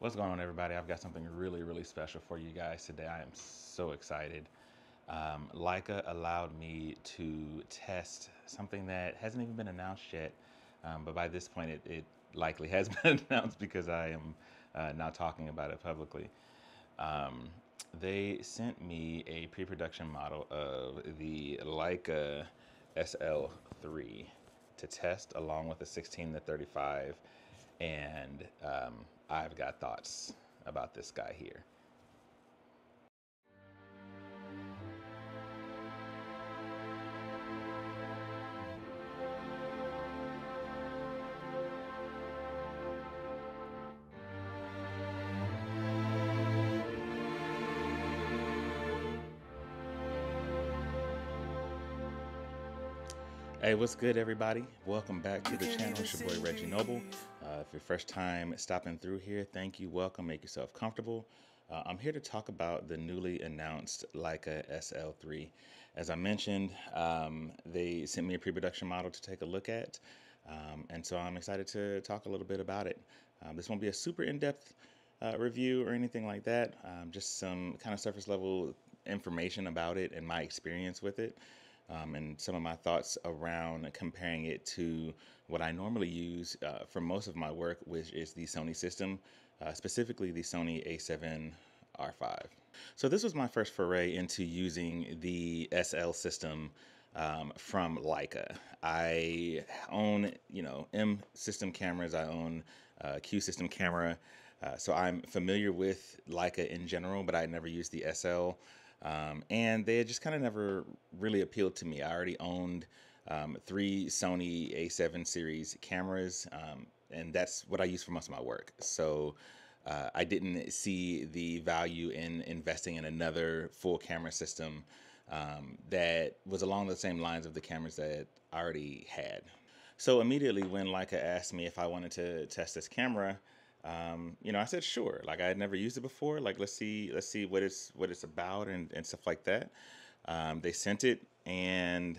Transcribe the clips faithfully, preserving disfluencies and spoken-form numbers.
What's going on, everybody? I've got something really, really special for you guys today. I am so excited. Um, Leica allowed me to test something that hasn't even been announced yet, um, but by this point it, it likely has been announced because I am uh, now talking about it publicly. Um, they sent me a pre-production model of the Leica S L three to test along with a sixteen to thirty-five, and um, I've got thoughts about this guy here. Hey, what's good, everybody? Welcome back to the channel. It's your boy Reggie Noble. Uh, if your first time stopping through here, thank you. Welcome. Make yourself comfortable. Uh, I'm here to talk about the newly announced Leica S L three. As I mentioned, um, they sent me a pre-production model to take a look at, um, and so I'm excited to talk a little bit about it. Um, this won't be a super in-depth uh, review or anything like that. Um, just some kind of surface level information about it and my experience with it. Um, and some of my thoughts around comparing it to what I normally use uh, for most of my work, which is the Sony system, uh, specifically the Sony A seven R five. So this was my first foray into using the S L system um, from Leica. I own, you know, M system cameras. I own uh, Q system camera. Uh, so I'm familiar with Leica in general, but I never used the S L. Um, and they just kind of never really appealed to me. I already owned um, three Sony A seven series cameras, um, and that's what I use for most of my work. So uh, I didn't see the value in investing in another full camera system um, that was along the same lines of the cameras that I already had. So immediately when Leica asked me if I wanted to test this camera, um, you know, I said sure. Like I had never used it before. Like let's see, let's see what it's what it's about and, and stuff like that. Um, they sent it, and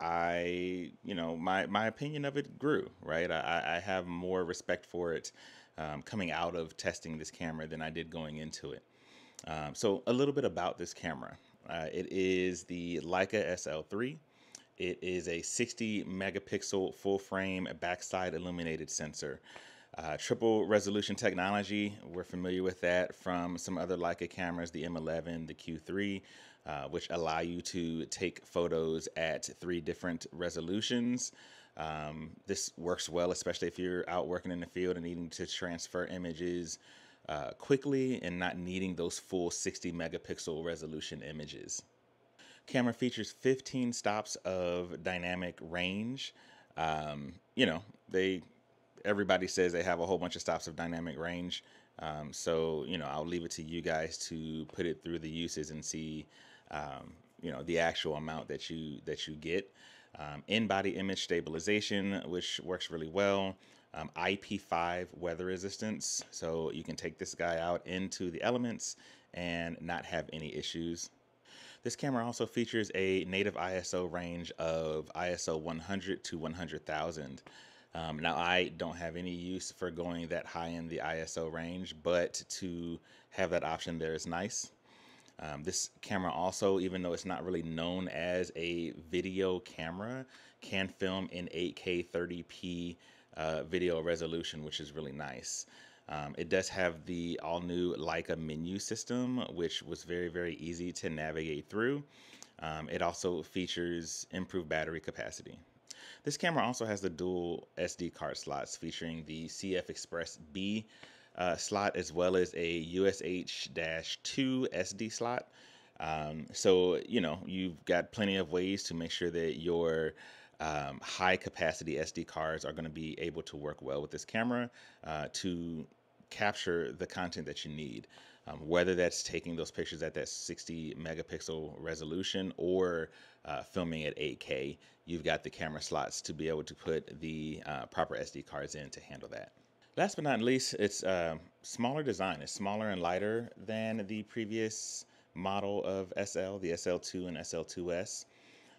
I, you know, my my opinion of it grew. Right, I, I have more respect for it um, coming out of testing this camera than I did going into it. Um, so a little bit about this camera. Uh, it is the Leica S L three. It is a sixty megapixel full frame backside illuminated sensor. Uh, triple resolution technology, we're familiar with that from some other Leica cameras, the M eleven, the Q three, uh, which allow you to take photos at three different resolutions. Um, this works well, especially if you're out working in the field and needing to transfer images uh, quickly and not needing those full sixty megapixel resolution images. Camera features fifteen stops of dynamic range. Um, you know, they everybody says they have a whole bunch of stops of dynamic range. Um, so, you know, I'll leave it to you guys to put it through the uses and see, um, you know, the actual amount that you that you get. Um, in-body image stabilization, which works really well. Um, I P five weather resistance, so you can take this guy out into the elements and not have any issues. This camera also features a native I S O range of I S O one hundred to one hundred thousand. Um, now, I don't have any use for going that high in the I S O range, but to have that option there is nice. Um, this camera also, even though it's not really known as a video camera, can film in eight K thirty p uh, video resolution, which is really nice. Um, it does have the all-new Leica menu system, which was very, very easy to navigate through. Um, it also features improved battery capacity. This camera also has the dual S D card slots featuring the C F Express B uh, slot as well as a U S H two S D slot. Um, so, you know, you've got plenty of ways to make sure that your um, high capacity S D cards are going to be able to work well with this camera uh, to capture the content that you need. Um, whether that's taking those pictures at that sixty megapixel resolution or uh, filming at eight K, you've got the camera slots to be able to put the uh, proper S D cards in to handle that. Last but not least, it's a smaller design. It's smaller and lighter than the previous model of S L, the S L two and S L two S.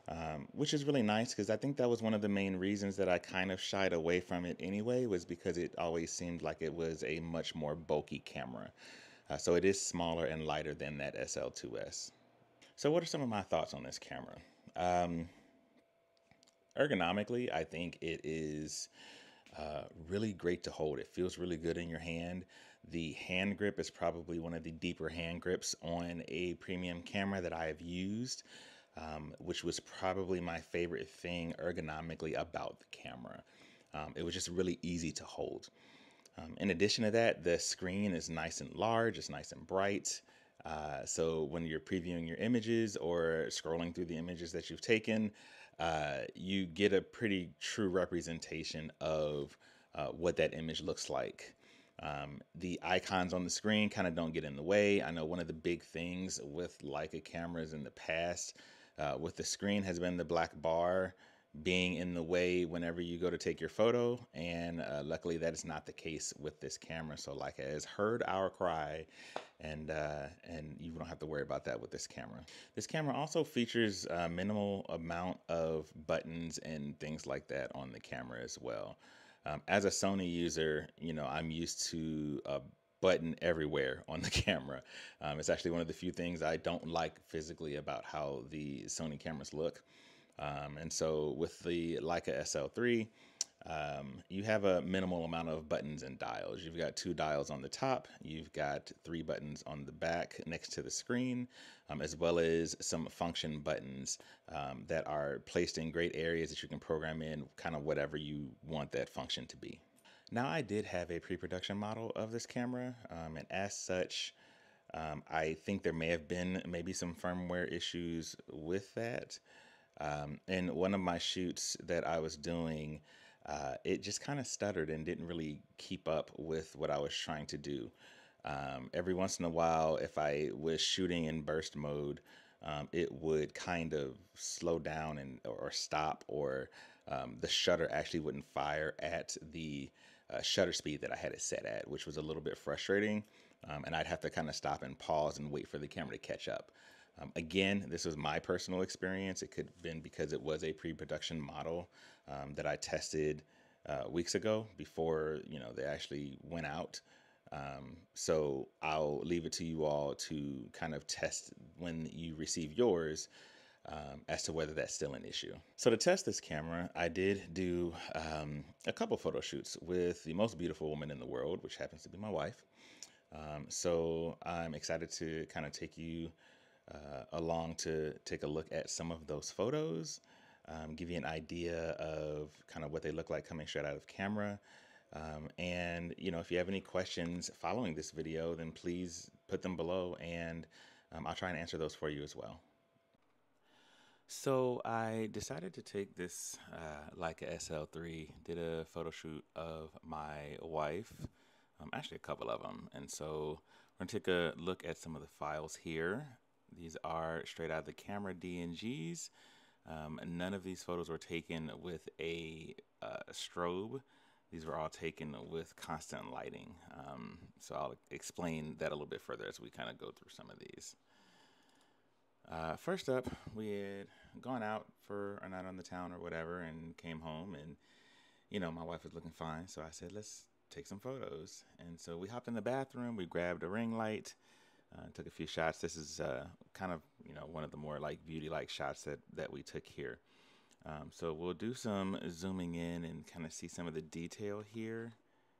um, which is really nice because I think that was one of the main reasons that I kind of shied away from it anyway, was because it always seemed like it was a much more bulky camera. Uh, so it is smaller and lighter than that S L two S. So what are some of my thoughts on this camera? Um, Ergonomically, I think it is uh, really great to hold. It feels really good in your hand. The hand grip is probably one of the deeper hand grips on a premium camera that I have used, um, which was probably my favorite thing ergonomically about the camera. Um, it was just really easy to hold. Um, in addition to that, the screen is nice and large, it's nice and bright. Uh, so when you're previewing your images or scrolling through the images that you've taken, uh, you get a pretty true representation of uh, what that image looks like. Um, the icons on the screen kind of don't get in the way. I know one of the big things with Leica cameras in the past uh, with the screen has been the black bar being in the way whenever you go to take your photo, and uh, luckily that is not the case with this camera. So Leica has heard our cry, and uh, and you don't have to worry about that with this camera. This camera also features a minimal amount of buttons and things like that on the camera as well. Um, as a Sony user, you know, I'm used to a button everywhere on the camera. Um, it's actually one of the few things I don't like physically about how the Sony cameras look. Um, and so with the Leica S L three, um, you have a minimal amount of buttons and dials. You've got two dials on the top, you've got three buttons on the back next to the screen, um, as well as some function buttons um, that are placed in great areas that you can program in kind of whatever you want that function to be. Now, I did have a pre-production model of this camera, um, and as such, um, I think there may have been maybe some firmware issues with that. Um, in one of my shoots that I was doing, uh, it just kind of stuttered and didn't really keep up with what I was trying to do. Um, every once in a while, if I was shooting in burst mode, um, it would kind of slow down and or stop, or um, the shutter actually wouldn't fire at the uh, shutter speed that I had it set at, which was a little bit frustrating. Um, and I'd have to kind of stop and pause and wait for the camera to catch up. Um, again, this was my personal experience. It could have been because it was a pre-production model um, that I tested uh, weeks ago before you know they actually went out. Um, so I'll leave it to you all to kind of test when you receive yours um, as to whether that's still an issue. So to test this camera, I did do um, a couple photo shoots with the most beautiful woman in the world, which happens to be my wife. Um, so I'm excited to kind of take you uh, along to take a look at some of those photos, um, give you an idea of kind of what they look like coming straight out of camera. Um, and, you know, if you have any questions following this video, then please put them below, and um, I'll try and answer those for you as well. So I decided to take this uh, Leica S L three, did a photo shoot of my wife, um, actually a couple of them. And so we're gonna take a look at some of the files here. These are straight out of the camera D N Gs. Um, none of these photos were taken with a uh, strobe. These were all taken with constant lighting. Um, so I'll explain that a little bit further as we kind of go through some of these. Uh, first up, we had gone out for a night on the town or whatever and came home, and, you know, my wife was looking fine. So I said, let's take some photos. And so we hopped in the bathroom, we grabbed a ring light, uh, took a few shots. This is uh, kind of, you know, one of the more like beauty-like shots that, that we took here. Um, so we'll do some zooming in and kind of see some of the detail here.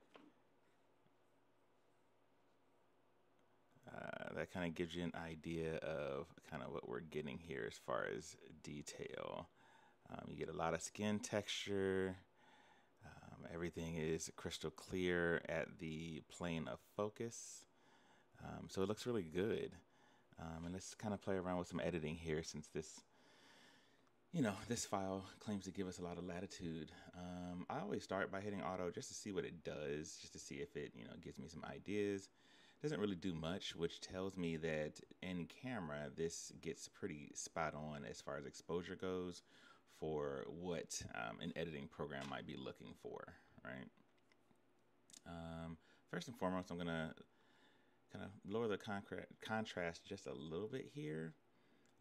Uh, that kind of gives you an idea of kind of what we're getting here as far as detail. Um, you get a lot of skin texture. Um, everything is crystal clear at the plane of focus. Um, so it looks really good. Um, and let's kind of play around with some editing here, since this, you know, this file claims to give us a lot of latitude. Um, I always start by hitting auto just to see what it does, just to see if it, you know, gives me some ideas. It doesn't really do much, which tells me that in camera, this gets pretty spot on as far as exposure goes for what um, an editing program might be looking for, right? Um, first and foremost, I'm gonna kind of lower the contrast just a little bit here.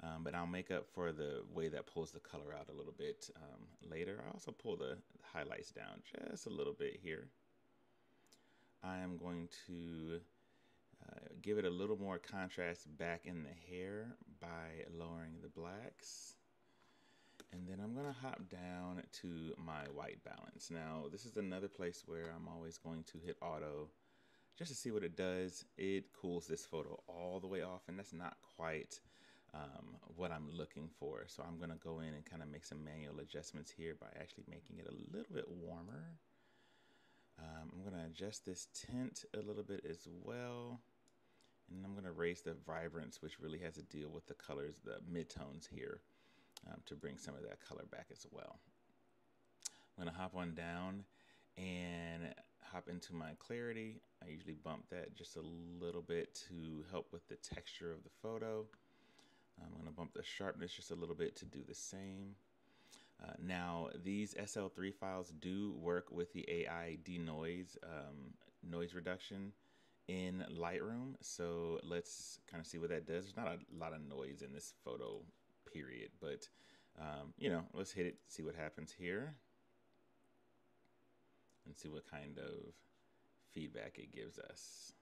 Um, but I'll make up for the way that pulls the color out a little bit um, later. I also pull the highlights down just a little bit here. I am going to uh, give it a little more contrast back in the hair by lowering the blacks. And then I'm gonna hop down to my white balance. Now, this is another place where I'm always going to hit auto just to see what it does. It cools this photo all the way off, and that's not quite um, what I'm looking for. So I'm gonna go in and kind of make some manual adjustments here by actually making it a little bit warmer. Um, I'm gonna adjust this tint a little bit as well. And I'm gonna raise the vibrance, which really has to deal with the colors, the midtones here. Um, to bring some of that color back as well. I'm gonna hop on down and hop into my clarity. I usually bump that just a little bit to help with the texture of the photo. I'm gonna bump the sharpness just a little bit to do the same. Uh, now, these S L three files do work with the A I denoise, um, noise reduction in Lightroom. So let's kind of see what that does. There's not a lot of noise in this photo period, but um, you know, let's hit it, see what happens here, and see what kind of feedback it gives us.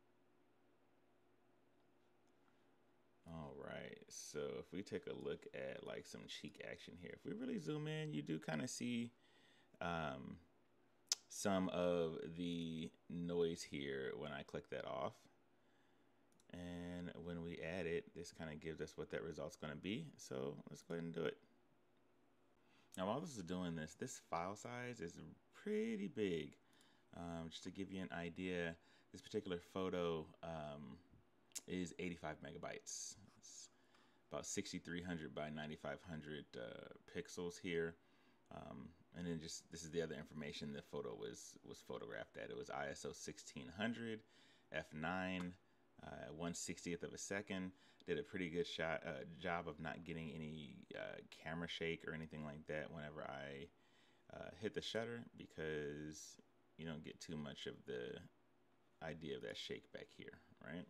All right, so if we take a look at like some cheek action here, if we really zoom in, you do kind of see um, some of the noise here when I click that off. And when we add it, this kind of gives us what that result's going to be. So let's go ahead and do it. Now, while this is doing this, this file size is pretty big. Um, just to give you an idea, this particular photo um, is eighty-five megabytes. It's about sixty-three hundred by ninety-five hundred uh, pixels here. Um, and then just, this is the other information the photo was, was photographed at. It was I S O sixteen hundred, f nine, Uh, one sixtieth of a second. Did a pretty good shot uh, job of not getting any uh, camera shake or anything like that whenever I uh, hit the shutter, because you don't get too much of the idea of that shake back here, right?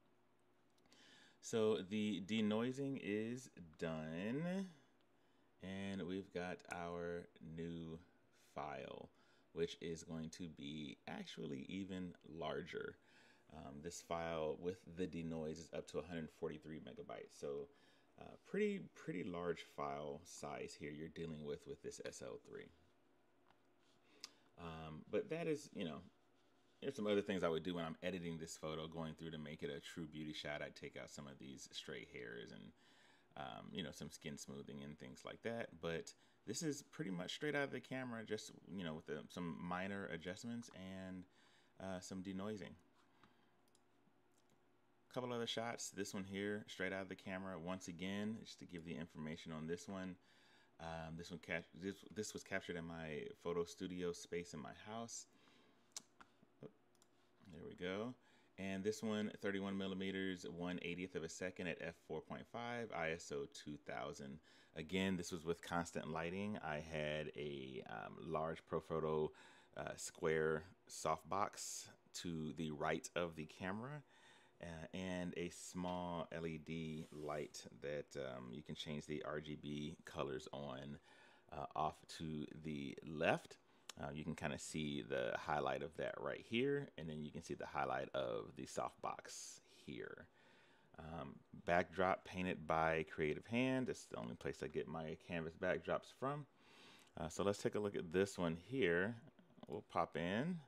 So the denoising is done, and we've got our new file, which is going to be actually even larger. Um, this file with the denoise is up to one hundred forty-three megabytes. So uh, pretty, pretty large file size here you're dealing with with this S L three. Um, but that is, you know, there's some other things I would do when I'm editing this photo, going through to make it a true beauty shot. I'd take out some of these stray hairs and, um, you know, some skin smoothing and things like that. But this is pretty much straight out of the camera, just, you know, with the, some minor adjustments and uh, some denoising. Couple other shots. This one here, straight out of the camera. Once again, just to give the information on this one. Um, this one cap this this was captured in my photo studio space in my house. Oh, there we go. And this one, thirty-one millimeters, one eightieth of a second at f four point five, I S O two thousand. Again, this was with constant lighting. I had a um, large Profoto uh, square softbox to the right of the camera. Uh, and a small L E D light that um, you can change the R G B colors on uh, off to the left. Uh, you can kind of see the highlight of that right here, and then you can see the highlight of the softbox here. Um, backdrop painted by Creative Hand. It's the only place I get my canvas backdrops from. Uh, so let's take a look at this one here. We'll pop in.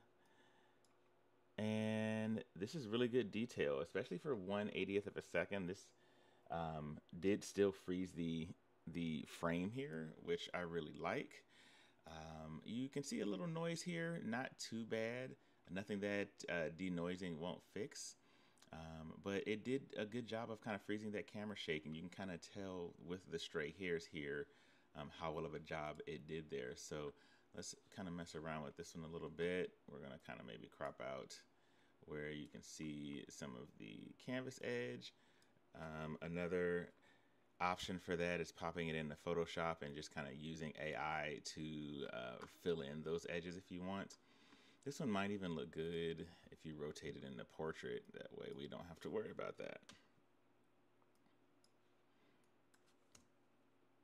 And this is really good detail, especially for one eightieth of a second. This um, did still freeze the the frame here, which I really like. Um, you can see a little noise here, not too bad. Nothing that uh, denoising won't fix. Um, but it did a good job of kind of freezing that camera shake, and you can kind of tell with the stray hairs here um, how well of a job it did there. So let's kind of mess around with this one a little bit. We're going to kind of maybe crop out where you can see some of the canvas edge. Um, another option for that is popping it into Photoshop and just kind of using A I to uh, fill in those edges if you want. This one might even look good if you rotate it into portrait. That way we don't have to worry about that.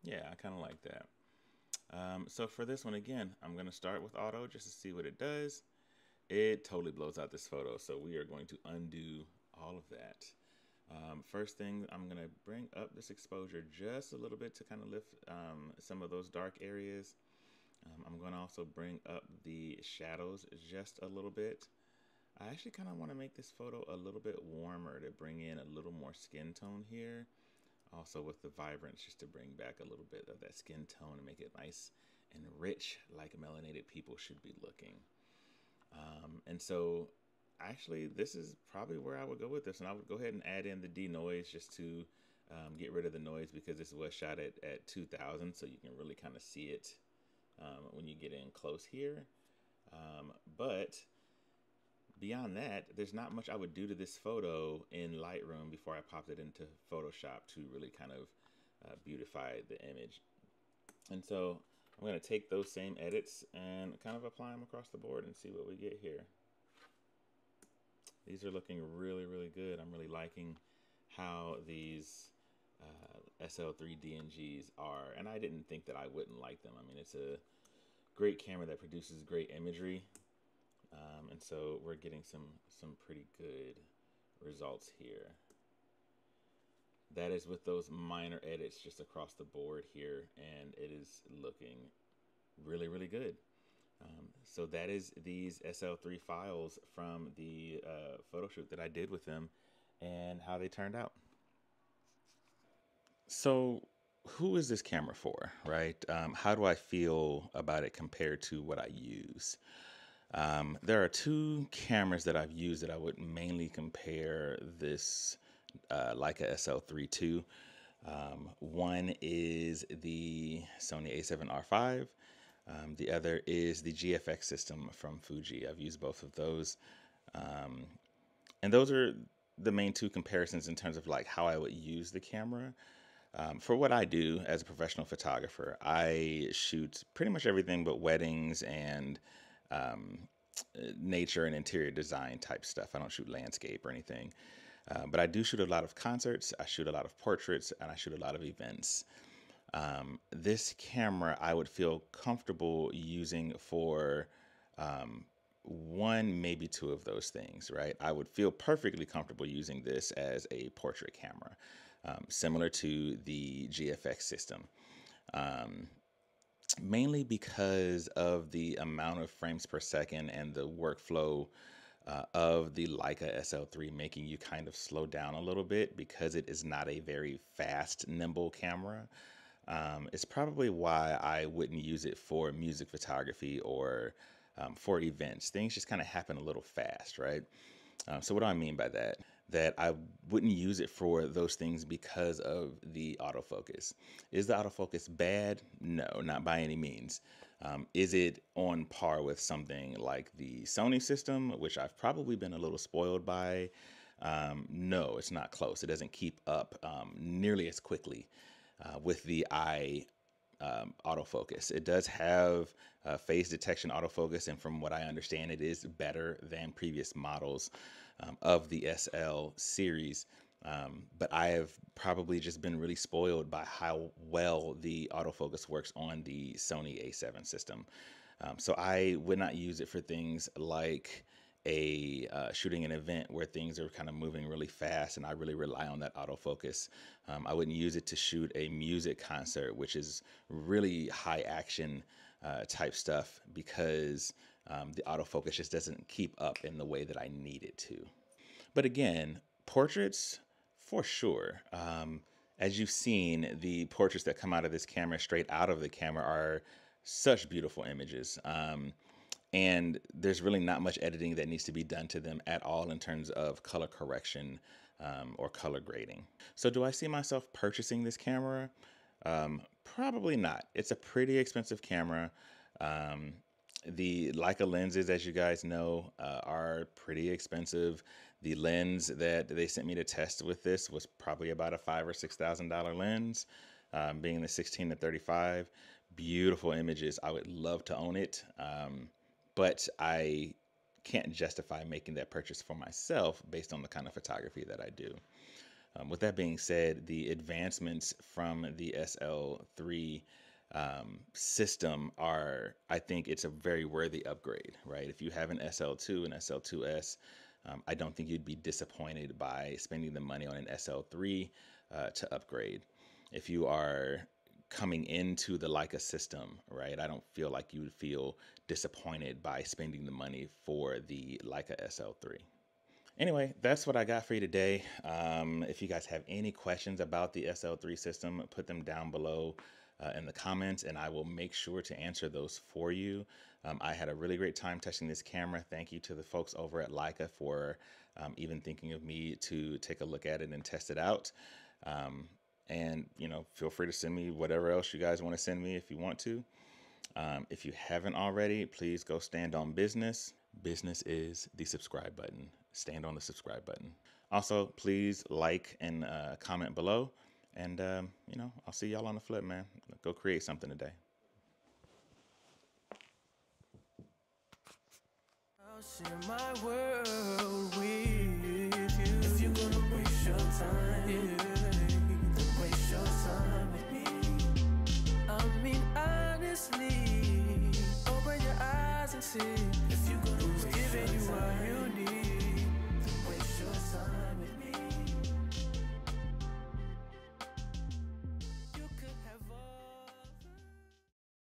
Yeah, I kind of like that. Um, so for this one, again, I'm going to start with auto just to see what it does. It totally blows out this photo, so we are going to undo all of that. Um, first thing, I'm going to bring up this exposure just a little bit to kind of lift um, some of those dark areas. Um, I'm going to also bring up the shadows just a little bit. I actually kind of want to make this photo a little bit warmer to bring in a little more skin tone here. Also with the vibrance, just to bring back a little bit of that skin tone and make it nice and rich like melanated people should be looking. Um, and so actually this is probably where I would go with this, and I would go ahead and add in the denoise just to um, get rid of the noise, because this was shot at, at two thousand, so you can really kind of see it um, when you get in close here. Um, but beyond that, there's not much I would do to this photo in Lightroom before I popped it into Photoshop to really kind of uh, beautify the image. And so I'm going to take those same edits and kind of apply them across the board and see what we get here. These are looking really, really good. I'm really liking how these uh, S L three D N Gs are, and I didn't think that I wouldn't like them. I mean, it's a great camera that produces great imagery. Um, and so we're getting some some pretty good results here. That is with those minor edits just across the board here, and it is looking really, really good. Um, so that is these S L three files from the uh, photo shoot that I did with them and how they turned out. So who is this camera for, right? Um, how do I feel about it compared to what I use? Um, there are two cameras that I've used that I would mainly compare this uh, Leica S L three to. Um, one is the Sony A seven R five. Um, the other is the G F X system from Fuji. I've used both of those. Um, and those are the main two comparisons in terms of like how I would use the camera. Um, for what I do as a professional photographer, I shoot pretty much everything but weddings and um, nature and interior design type stuff. I don't shoot landscape or anything. Uh, but I do shoot a lot of concerts, I shoot a lot of portraits, and I shoot a lot of events. Um, this camera I would feel comfortable using for um, one, maybe two of those things, right? I would feel perfectly comfortable using this as a portrait camera, um, similar to the G F X system. Um, Mainly because of the amount of frames per second and the workflow uh, of the Leica S L three, making you kind of slow down a little bit because it is not a very fast, nimble camera. Um, it's probably why I wouldn't use it for music photography or um, for events. Things just kind of happen a little fast, right? Um, so what do I mean by that? That I wouldn't use it for those things because of the autofocus. Is the autofocus bad? No, not by any means. Um, is it on par with something like the Sony system, which I've probably been a little spoiled by? Um, no, it's not close. It doesn't keep up um, nearly as quickly uh, with the eye um, autofocus. It does have uh, phase detection autofocus, and from what I understand, it is better than previous models um, of the S L series. Um, but I have probably just been really spoiled by how well the autofocus works on the Sony A seven system. Um, so I would not use it for things like a uh, shooting an event where things are kind of moving really fast and I really rely on that autofocus. Um, I wouldn't use it to shoot a music concert, which is really high action uh, type stuff, because um, the autofocus just doesn't keep up in the way that I need it to. But again, portraits for sure. Um, as you've seen, the portraits that come out of this camera, straight out of the camera, are such beautiful images. Um, and there's really not much editing that needs to be done to them at all in terms of color correction um, or color grading. So do I see myself purchasing this camera? Um, probably not. It's a pretty expensive camera. Um, the Leica lenses, as you guys know, uh, are pretty expensive. The lens that they sent me to test with this was probably about a five or six thousand dollar lens, um, being the sixteen to thirty-five. Beautiful images. I would love to own it. Um, but I can't justify making that purchase for myself based on the kind of photography that I do. Um, with that being said, the advancements from the S L three um, system are, I think it's a very worthy upgrade, right? If you have an S L two and S L two S, um, I don't think you'd be disappointed by spending the money on an S L three uh, to upgrade. If you are coming into the Leica system, right, I don't feel like you would feel disappointed by spending the money for the Leica S L three. Anyway, that's what I got for you today. Um, if you guys have any questions about the S L three system, put them down below uh, in the comments, and I will make sure to answer those for you. Um, I had a really great time testing this camera. Thank you to the folks over at Leica for um, even thinking of me to take a look at it and test it out. Um, and, you know, feel free to send me whatever else you guys want to send me if you want to. Um, if you haven't already, please go stand on business. Business is the subscribe button. Stand on the subscribe button. Also, please like and uh, comment below. And, um, you know, I'll see y'all on the flip, man. Go create something today. I'll share my world with you. If you're gonna waste your time, yeah, then waste your time with me. I mean, honestly, open your eyes and see. If you're gonna waste your time, you need.